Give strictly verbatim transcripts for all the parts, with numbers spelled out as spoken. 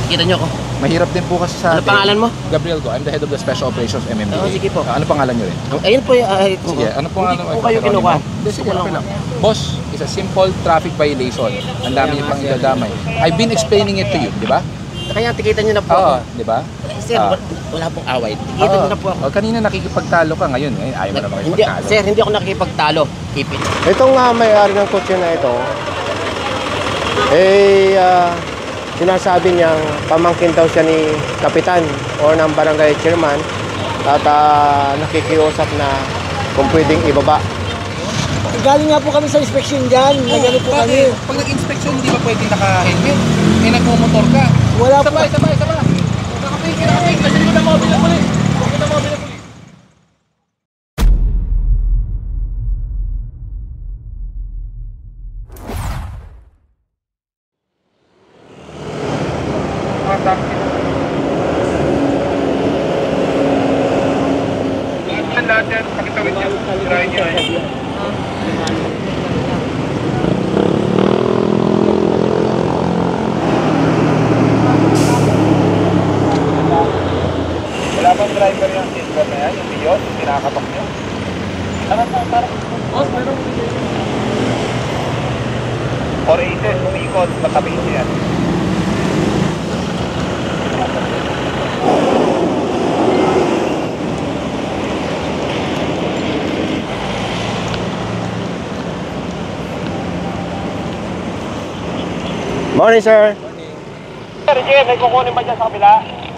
Kita niyo ako. Mahirap din po kasi sa Ano pangalan mo? Gabriel Go. I'm the head of the Special Operations M M D A. Oh, sige po. Uh, ano pangalan niyo rin? Ayun po, ay, Sige, ano pangalan mo? Hindi po kayo kinuha. Sige, okay lang. Boss, it's a simple traffic violation. Ang dami niyo pang idadamay. I've been explaining it to you, di ba? Kaya tikitan niyo na po. Oo, di ba? Sir, Ah. wala pong away. Tikitan niyo na po ako. Oh, kanina nakikipagtalo ka ngayon, eh. Ayaw mo na Hindi, makipagtalo. sir, hindi ako nakikipagtalo. Keep it. Itong uh, may-ari ng kotse na ito, eh, uh, sinasabi niyang pamangkin daw siya ni Kapitan o ng barangay chairman at uh, nakikiusap na kung pwedeng ibaba. Galing nga po kami sa inspection dyan. Oh, Nagano po kami. pag nag-inspection, hindi ba pwedeng naka-helmet? Eh, nagmumotor ka. Wala po. Sabay, sabay, sabay. Nakapig, nakapig. Kasi ko na mobile na pulis. Ko na mobile na pulis. Lahat yan, pakitawid yan. Tirahin nyo yan. Wala bang driver yung silver na yan? Yung Dios? Yung pinakapak nyo? Tara, tara, tara. Boss, meron ko dito. Four aces, umikot, patabihin nyo yan. Morning, sir. Sir, Jay, may kukunin ba dyan sa kabila?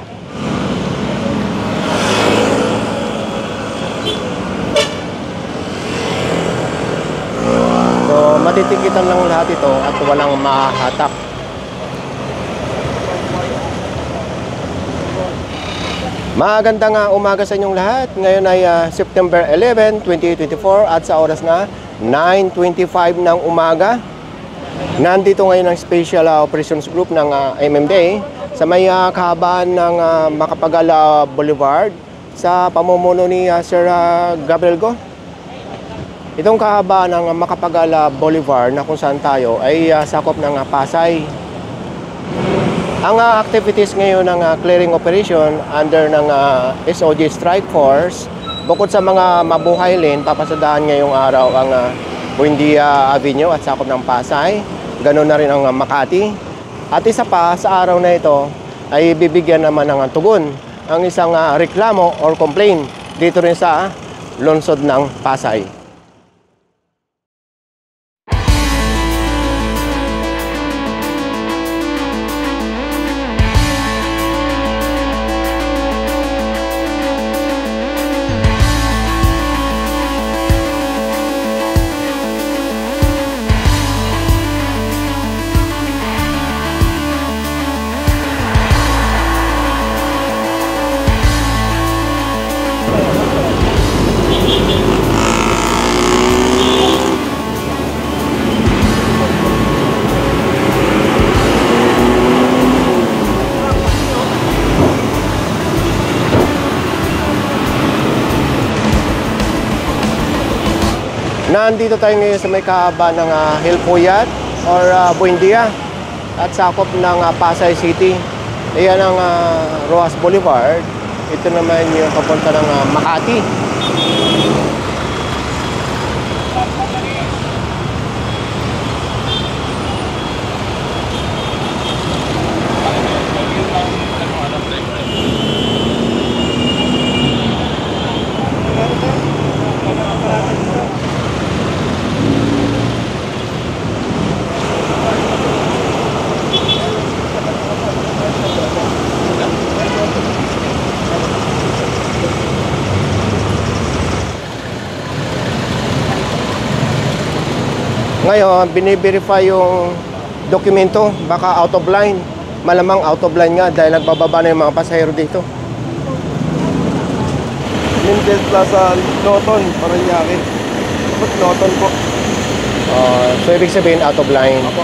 So, matitikitan lang lahat ito at walang mahahatak. Magandang uh, umaga sa inyong lahat. Ngayon ay uh, September eleventh, twenty twenty-four at sa oras na nine twenty-five ng umaga. Nandito ngayon ang Special uh, Operations Group ng uh, M M D A sa may uh, kahabaan ng uh, Macapagal uh, Boulevard sa pamumuno ni uh, Sir uh, Gabriel Go. Itong kahabaan ng uh, Macapagal uh, Boulevard na kung saan tayo ay uh, sakop ng uh, Pasay. Ang uh, activities ngayon ng uh, clearing operation under ng uh, S O G Strike Force, bukod sa mga mabuhay lane, papasadahan ngayong araw ang uh, Buendia Avenue at sakop ng Pasay. Ganoon na rin ang uh, Makati. At isa pa, sa araw na ito ay bibigyan naman ng uh, tugon ang isang uh, reklamo or complaint dito rin sa uh, lungsod ng Pasay. Nandito tayo ngayon sa may kahaba ng uh, Hilpuyat or uh, Buendia at sakop ng uh, Pasay City. Ayan ang uh, Rojas Boulevard. Ito naman yung papunta ng uh, Makati. Ngayon, biniverify yung dokumento, baka out of line. Malamang out of line nga dahil nagbababa na yung mga pasahero dito. Mendez Plaza, Noton, Paranaque. Ba't Noton po? Uh, so, ibig sabihin out of line. Apo.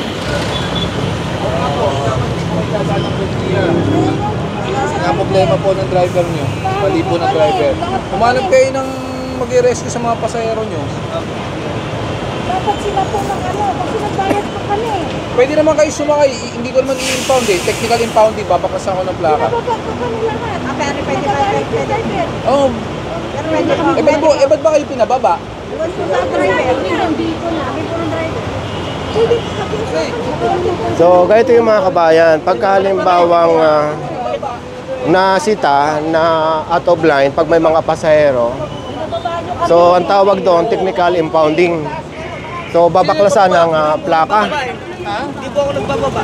Ang problema po ng driver nyo, mali po ng driver. Umanap kayo ng mag-rescue sa mga pasahero nyo. dapat sila po ng ano, kasi nagbayad pa kami. Pwede naman kayo sumakay. I- Hindi ko naman i-impound eh. Technical impounding, babakasan ko ng plaka. Pinababa pa kami lahat. Ah, pero pwede ba yung driver? Oh, Pero pwede ba? eh ba't, po, eh ba't ba kayo pinababa? Iwan po sa driver. Hindi ko na. Kami po ng driver. Pwede pa So, ganito yung mga kabayan. Pagka halimbawang ah, nasita na out of line, pag may mga pasahero, so ang tawag doon, technical impounding. So, babaklasan ng ah, plaka. Hindi po ako nagbababa.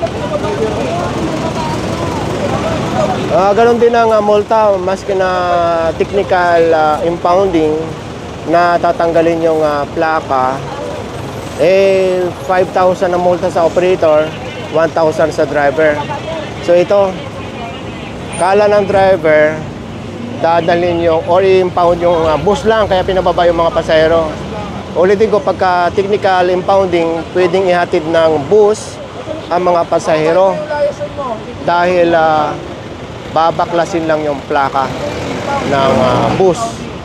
Ah, ganun din ang ah, multa, maski na technical ah, impounding na tatanggalin yung ah, plaka, eh five thousand na multa sa operator, one thousand sa driver. So ito, kala ng driver, dadalhin yung, or i-impound yung uh, bus lang, kaya pinababa yung mga pasahero. Ulitin ko, pagka technical impounding, pwedeng ihatid ng bus ang mga pasahero dahil uh, babaklasin lang yung plaka ng uh, bus.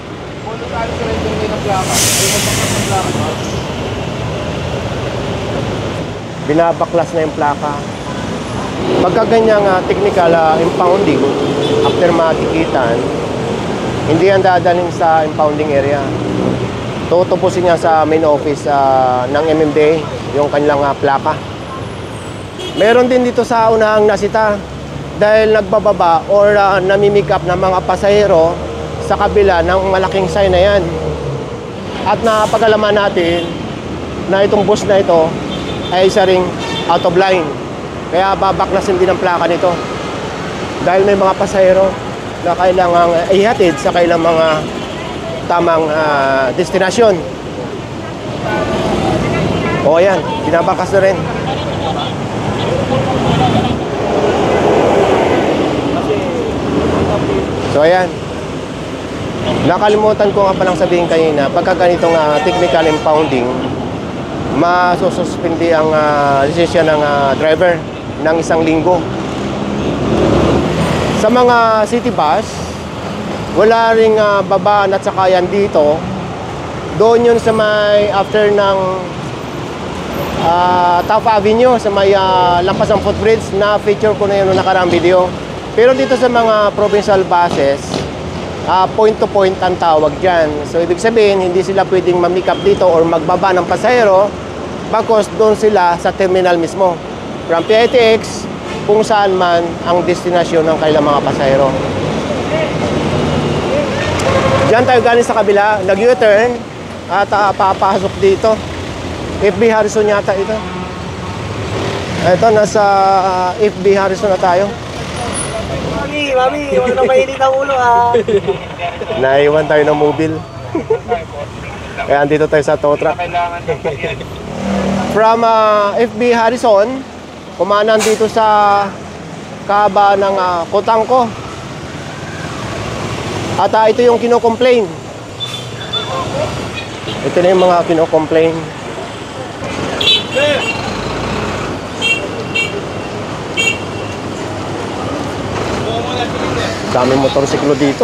Binabaklas na yung plaka. Pagka ganyang uh, technical uh, impounding, after matikitan, hindi yan dadalhin sa impounding area. Tutupusin niya sa main office uh, ng M M D A, yung kanilang uh, plaka. Meron din dito sa unahang nasita dahil nagbababa or uh, namimik up ng mga pasahero sa kabila ng malaking sign na yan. At napagalaman natin na itong bus na ito ay isa ring out of line. Kaya babaklasin din ang plaka nito. Dahil may mga pasahero na kailangang ihatid sa kailang mga tamang uh, destinasyon. O yan, binabakas na rin. So ayan. Nakalimutan ko nga palang sabihin kanina, pagka ganitong uh, technical impounding, masususpindi ang uh, lisensya ng uh, driver ng isang linggo. Sa mga city bus, wala ring uh, babaan at sakayan dito. Doon yun sa may after ng uh, Taft Avenue, sa may uh, lampas ng footbridge, na feature ko na yun noong nakaraang video. Pero dito sa mga provincial buses, uh, point to point ang tawag dyan. So ibig sabihin, hindi sila pwedeng ma-make up dito or magbaba ng pasahero, bagkus doon sila sa terminal mismo. From P I T X, kung saan man ang destinasyon ng kailang mga pasahero. Diyan tayo galing sa kabila, nag-U-turn at uh, papasok dito. F B Harrison yata ito. Ito, nasa uh, F B Harrison na tayo. Mami, mami, huwag na mainit ang ulo ah. Naiwan tayo ng mobile. Kaya andito tayo sa tow truck. From uh, F B Harrison, kumanan dito sa kaba ng uh, Kotangko. At uh, ito yung kino-complain. Ito na yung mga kino-complain. Daming motorsiklo dito.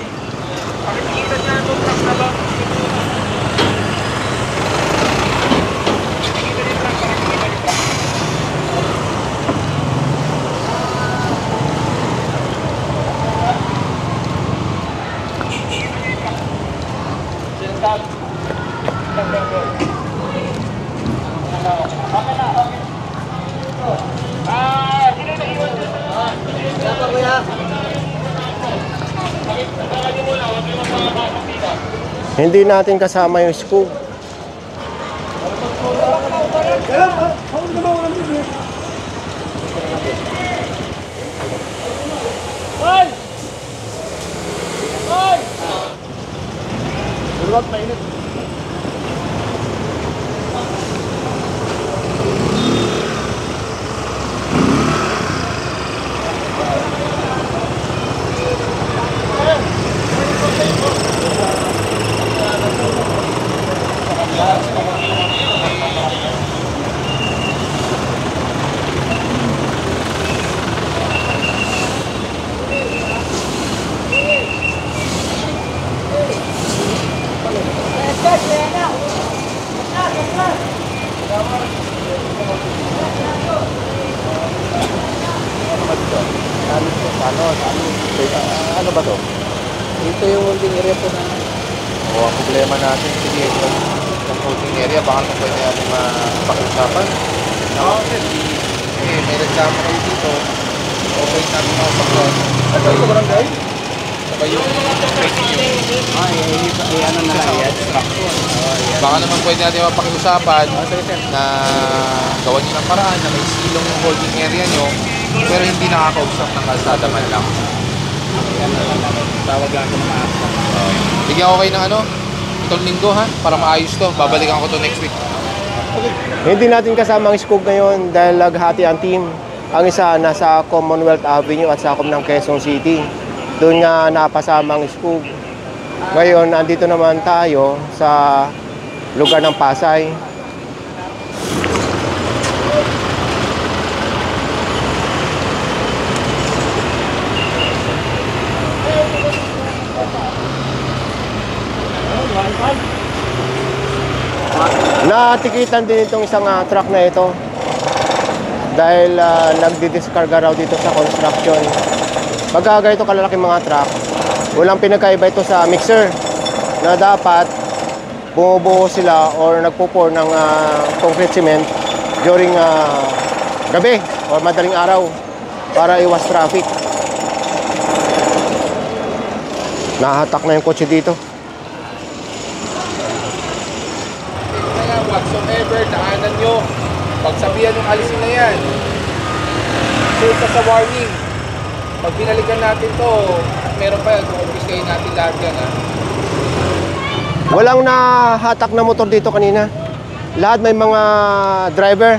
Hindi natin kasama yung scoop. Hoy! Hoy! Durot, mainit. Ano? Uh, ano ba to? Ito yung holding area po na. O, ang problema natin, sige, yung holding area, baka kung pwede natin mapakiusapan. Oo, sir. Eh, may reklamo kayo dito. Okay natin mga sakyan. Ano sa barangay? Saka yung Ay, ay, ano na lang yan. baka naman pwede natin mapakiusapan na gawan nyo ng paraan na may silong yung holding area nyo pero hindi nakakausap ng kalsada man lang. Tawag lang ako ng mga Bigyan ko kayo ng ano, itong linggo ha, para maayos to. Babalikan ko to next week. Hindi natin kasama ang Skog ngayon dahil naghati ang team. Ang isa nasa Commonwealth Avenue at sakop ng Quezon City. Doon nga napasama ang Skog. Ngayon, andito naman tayo sa lugar ng Pasay. Natikitan din itong isang uh, truck na ito dahil uh, nagdidiskarga raw dito sa construction. Pagka ganito kalalaking mga truck, walang pinagkaiba ito sa mixer na dapat bumubuo sila or nagpupor ng uh, concrete cement during uh, gabi or madaling araw para iwas traffic. Nahatak na yung kotse dito. Kaya whatsoever, daanan nyo. Pagsabihan yung alisin na yan. Sure ka sa warning. Pag binalikan natin to, at meron pa yan, kukumpiskahin natin lahat yan ha. Walang nahatak na motor dito kanina. Lahat may mga driver.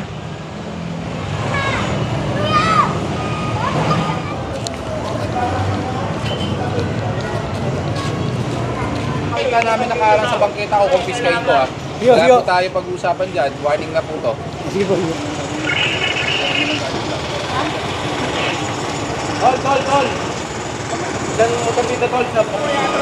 Kita namin nakaharang sa bangketa o kumpiskahin ko ha. Yo, Wala yo. po tayo pag-uusapan dyan. Warning na po to. Sige po. Tol, tol, tol. Diyan mo motor dito, tol. Sa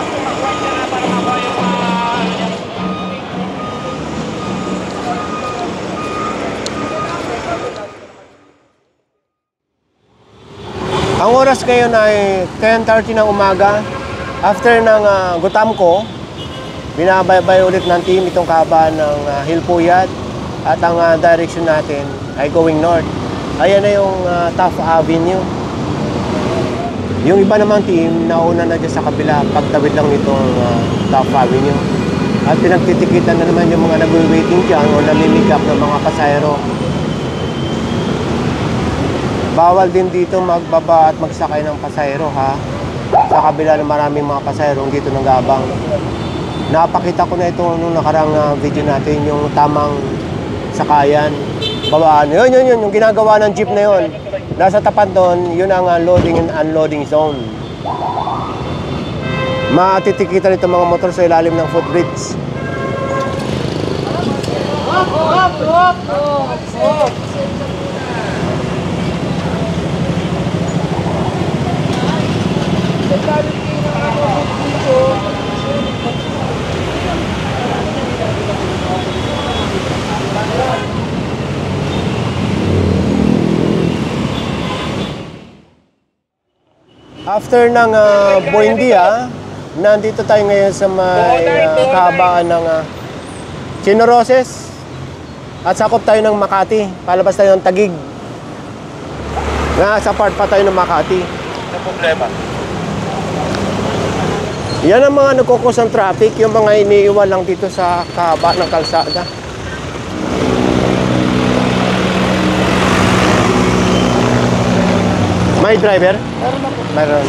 Ang oras ngayon ay ten thirty ng umaga. After ng uh, gutam ko, binabaybay ulit ng team itong kahabaan ng uh, Hilpuyat at ang uh, direction natin ay going north. Ayan na yung uh, Taft Avenue. Yung iba namang team, nauna na dyan sa kabila, pagtawid lang nitong uh, Taft Avenue. At pinagtitikitan na naman yung mga nag-waiting dyan o namimigap ng mga pasahero. Bawal din dito magbaba at magsakay ng pasahero ha. Sa kabila ng maraming mga pasahero dito ng Gabang. Napakita ko na ito nung nakarang uh, video natin, yung tamang sakayan. Babaan. Yun, yun, yun. Yung ginagawa ng jeep na yun. Nasa tapat doon, yun ang uh, loading and unloading zone. Matitikitan ito mga motor sa ilalim ng footbridge. Hop, hop, hop, hop, hop. After ng uh, Buendia, nandito tayo ngayon sa may uh, kahabaan ng uh, Chinaroses at sakop tayo ng Makati. Palabas tayo ng Taguig. Nga, sa part pa tayo ng Makati. Ano problema? Yan ang mga nagkukos ng traffic, yung mga iniiwan lang dito sa kahaba ng kalsada. May driver? Meron na po. Meron.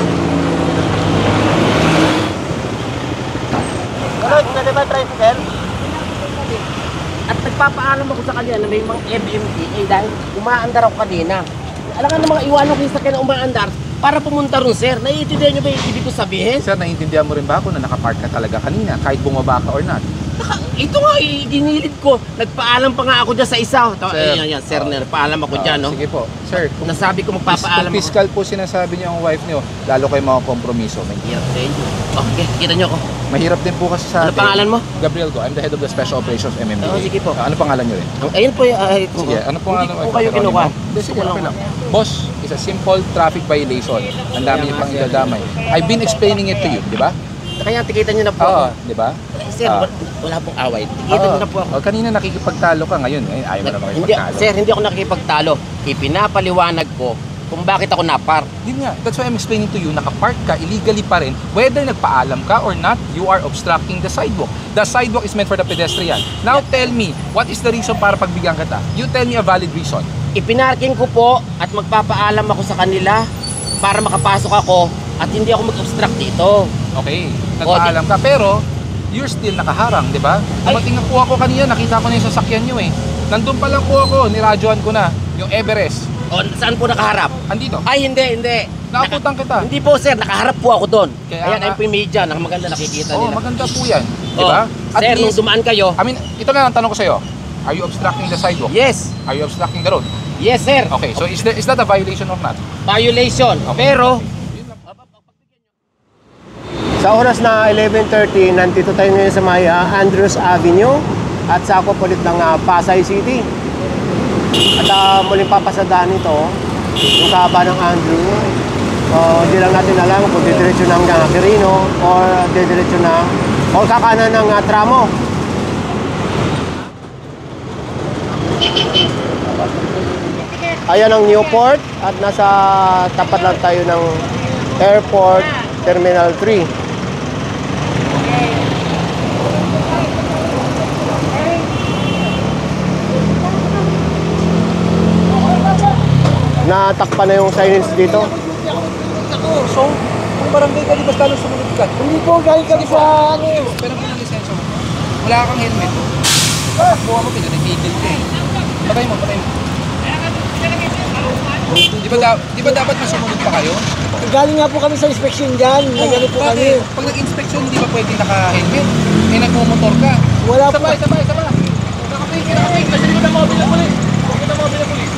Ano, pwede ba tricycle? At nagpapaalam ako sa kanya na may mga M M D A dahil umaandar ako kanina. Alam nga namang iwanan ko yung sakyan na umaandar para pumunta ron, sir. Naiintindihan niyo ba yung ibig ko sabihin? Sir, naiintindihan mo rin ba ako na nakapark ka talaga kanina kahit bumaba ka or not? Naka, ito nga, eh, ginilid ko. Nagpaalam pa nga ako dyan sa isa. Ito, Sir. ayan, yan, sir, nagpaalam ako dyan, no? Sige po. Sir, kung, Nasabi ko magpapaalam kung ako. fiscal po sinasabi niyo ang wife niyo, lalo kayo mga kompromiso. May Hirap sa inyo. Okay, kita nyo ako. Mahirap din po kasi sa Ano atin. pangalan mo? Gabriel ko. I'm the head of the Special Operations M M D A. Oo, sige po. Ah, ano pangalan niyo rin? Ang- Ayun po, ay, Sige, ano po Hindi ko kayo kinuha. Hindi, sige, okay lang. Boss, is a simple traffic violation. Ang dami niyo pang idadamay. I've been explaining it to you, di ba? Kaya tikitan nyo na po Oo, ako. di ba? Sir, Ah. wala, wala pong away. Tikitan nyo na po ako. Oh, kanina nakikipagtalo ka ngayon. Eh, ayaw mo na Hindi, makipagtalo. sir, hindi ako nakikipagtalo. Ipinapaliwanag ko kung bakit ako napar. Hindi nga. That's why I'm explaining to you, nakapark ka illegally pa rin, whether nagpaalam ka or not, you are obstructing the sidewalk. The sidewalk is meant for the pedestrian. Now tell me, what is the reason para pagbigyan kita? You tell me a valid reason. Ipinarking ko po at magpapaalam ako sa kanila para makapasok ako at hindi ako mag-obstruct dito. Okay, nagpaalam ka, pero you're still nakaharang, di ba? Dumating na po ako kanina, nakita ko na yung sasakyan nyo eh. Nandun pa lang po ako, niradyoan ko na, yung Everest. O, saan po nakaharap? Andito. Ay, hindi, hindi. Naabutan kita. Hindi po, sir. Nakaharap po ako doon. Kaya Ayan, nga- ayun po yung media. Nakamaganda nakikita Oo, nila. maganda po yan. Di Oh, ba? At sir, nung least, dumaan kayo, I mean, ito na lang tanong ko sa'yo. Are you obstructing the sidewalk? yes. Are you obstructing the road? Yes, sir. Okay, so is, there, is that a violation or not? Violation. Okay. Pero, Sa oras na eleven thirty, nandito tayo ngayon sa may ah, Andrews Avenue at sakop ulit ng ah, Pasay City. At uh, muling papasadaan ito, yung kahaba ng Andrew. Uh, hindi lang natin alam kung didiretso ng uh, Quirino or didiretso ng o kakanan ng uh, tramo. Ayan ang Newport at nasa tapat lang tayo ng Airport Terminal three. Natakpan na yung signage dito. So, kung barangay ka, di ba lalo sumunod ka? Hindi po, galing kami sa ano. Pero kung ang lisensya mo, wala kang helmet. Ah, buha mo, pinanigigil ka eh. Patay mo, patay mo. Di ba, da- di ba dapat masumunod pa kayo? Galing nga po kami sa inspection dyan. Nagano po kami. Bakit? Pag nag-inspection, hindi ba pwede naka-helmet? Eh, nagmumotor ka. Wala po. Sabay, sabay, sabay. Nakapigil, nakapigil. Kasi ko na mobile na pulis. Ako na mobile na pulis.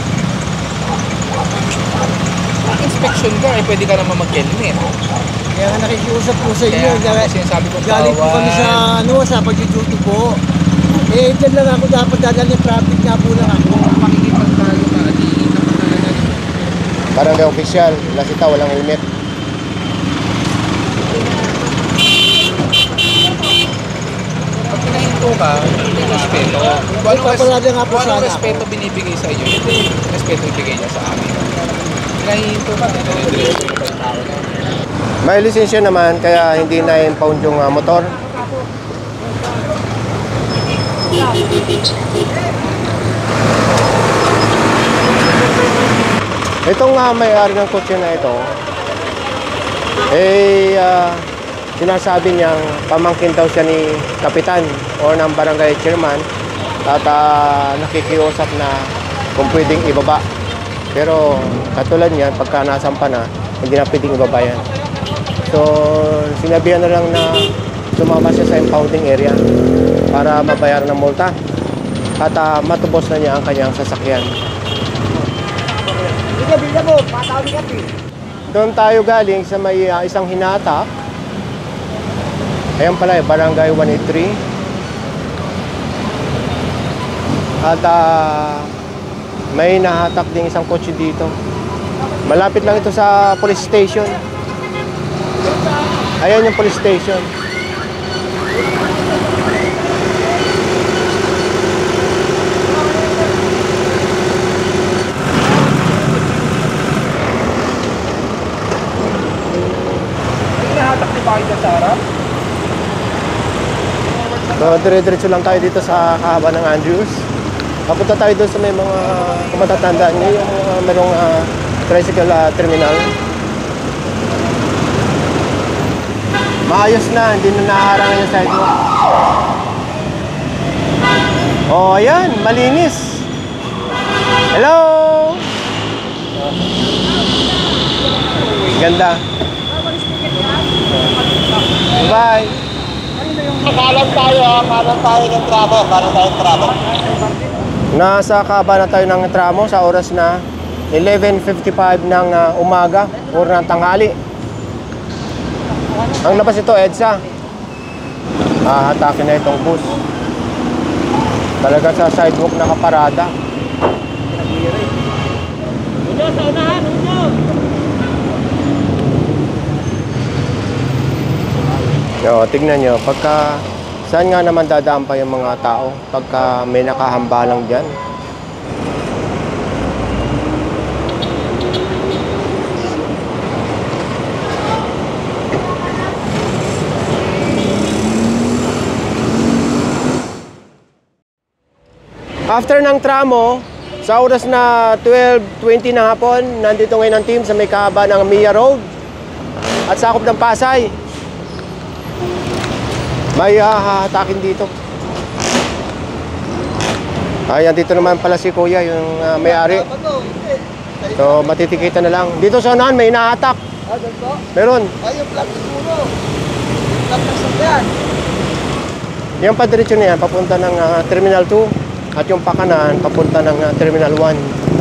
Inspection ka, eh pwede ka naman mag-helmet. Kaya nga nakikiusap po sa inyo. Kaya Galing, kasi sinasabi ko galing po kami sa ano, sa pag-duty po. Eh, dyan lang ako dapat dadali ng traffic nga po lang ako. Makikipagtalo ka, di kapag Parang may official, lasita, walang helmet. Pag pinahinto ka, may respeto. Kung anong, res- Ipapalada nga po kung anong sana respeto binibigay sa inyo, yun din yung respeto ibigay niya sa amin. Pinahinto ka, dire-diretso mo pa yung tao na. May lisensya naman kaya hindi na impound yung uh, motor. Itong uh, may-ari ng kotse na ito, eh, uh, sinasabi niyang pamangkin daw siya ni Kapitan o ng barangay chairman at uh, nakikiusap na kung pwedeng ibaba. Pero katulad niyan, pagka nasampa na, hindi na pwedeng ibaba yan. So, sinabihan na lang na sumama siya sa impounding area para mabayaran ng multa at uh, matubos na niya ang kanyang sasakyan. Hindi, bilda mo. Patawag ka po. Doon tayo galing sa may uh, isang hinata. Ayan pala, eh, Barangay one eighty-three. At uh, may nahatak din isang kotse dito. Malapit lang ito sa police station. Ayan yung police station. May nahatak ni Bakit sa harap? So, dire-diretso lang tayo dito sa kahaba ng Andrews. Papunta tayo doon sa may mga, kung matatandaan nyo, yung uh, merong uh, tricycle uh, terminal. Maayos na, hindi na naharangan yung sidewalk. Oh, ayan, malinis. Hello! Ganda. Bye! Kanan tayo, kanan tayo ng tramo, kanan tayo ng tramo. Nasa kaba na tayo ng tramo sa oras na eleven fifty-five ng uh, umaga o ng tanghali. Ang labas ito, EDSA. Ahatakin na itong bus. Talaga sa sidewalk nakaparada. Uno, sa unahan, uno! Yo, tignan nyo, pagka saan nga naman dadaan pa yung mga tao pagka may nakahambalang dyan. After ng tramo, sa oras na twelve twenty ng hapon, nandito ngayon ang team sa may kahaba ng Mia Road at sakop ng Pasay. May hahatakin dito. Ayan, dito naman pala si Kuya, yung uh, may-ari. So, matitikitan na lang. Dito sa unahan, may nahatak. Ah, doon po? Meron. Ay, yung plug siguro. Plug ng sakyan. Yung padiretso na yan, papunta ng uh, Terminal two. At yung pakanan, papunta ng uh, Terminal one.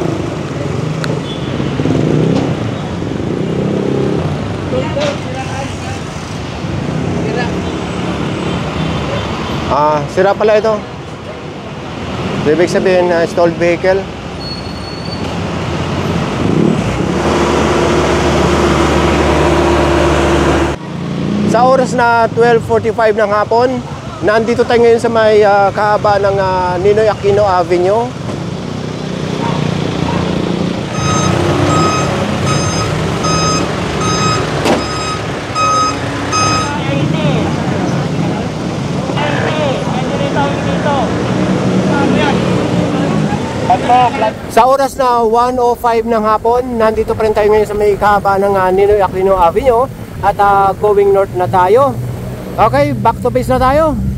Ah, sira pala ito. Ibig sabihin, uh, stalled vehicle. Sa oras na twelve forty-five ng hapon, nandito tayo ngayon sa may uh, kahaba ng uh, Ninoy Aquino Avenue. Sa oras na one oh five ng hapon, nandito pa rin tayo ngayon sa may kahaba ng uh, Ninoy Aquino Avenue at uh, going north na tayo. Okay, back to base na tayo.